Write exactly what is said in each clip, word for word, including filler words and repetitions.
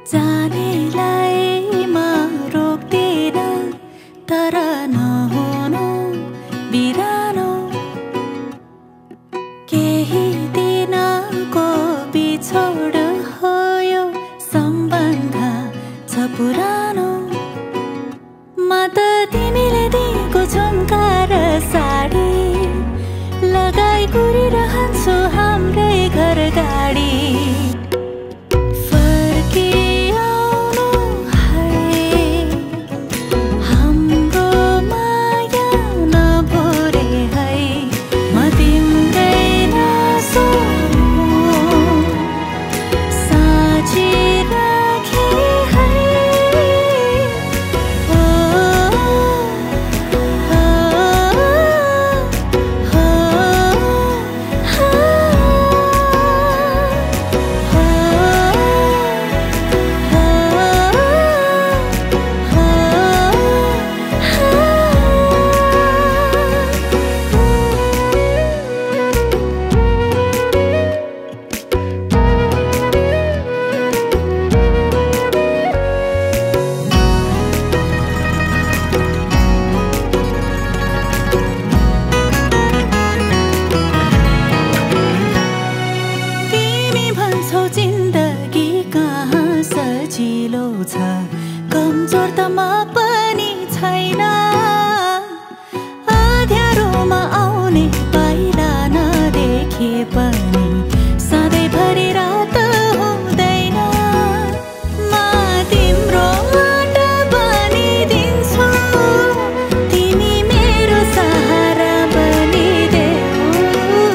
जानेलाई म रोक्दिन तर नहुनु बिरानो केही दिनको बिछोड हो यो सम्बन्ध छ पुरानो म त तिमीले दिएको झुम्का र साडी लगाई कुरिरहन्छु हाम्रै घर गाडी सजिलो छ कमजोर त म पनि छैन अँध्यारोमा आउने पाइला नदेखे पनि सधैँभरि रात हुँदैन म तिम्रो आँट बनिदिन्छु तिमी मेरो सहारा बनिदेऊ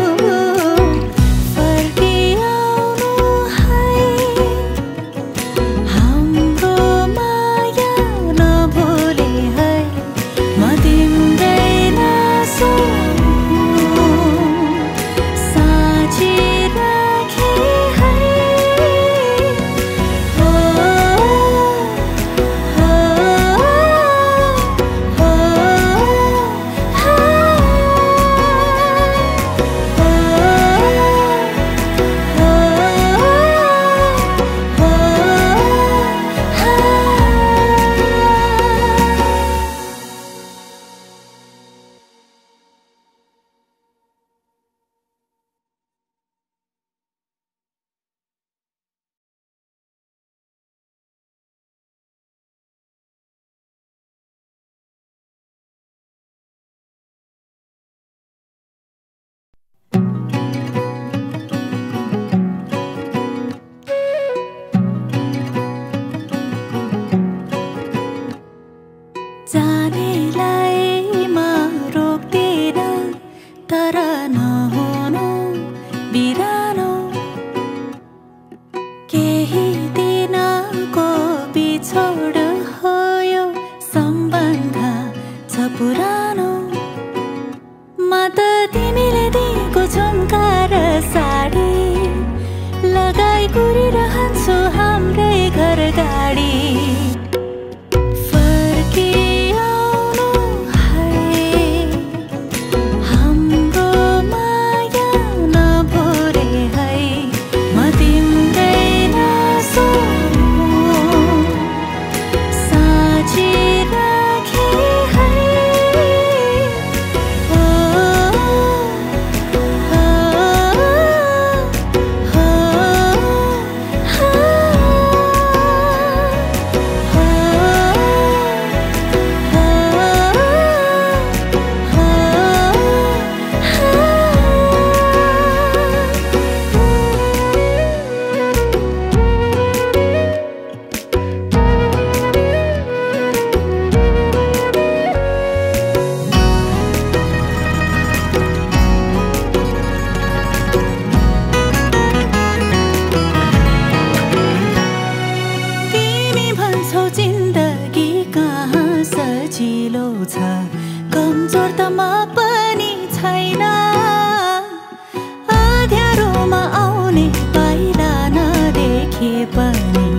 फर्किआउनु है जानेलाई म रोक्दिन तर नहुनु बिरानो केही दिनको बिछोड हो यो सम्बन्ध छ पुरानो म त तिमीले दिएको झुम्का र साडी लगाई कुरिरहन्छु हाम्रै घर गाडी जिन्दगी कहाँ सजिलो छ कमजोर त म पनि छैन अँध्यारोमा आउने पाइला नदेखे पनि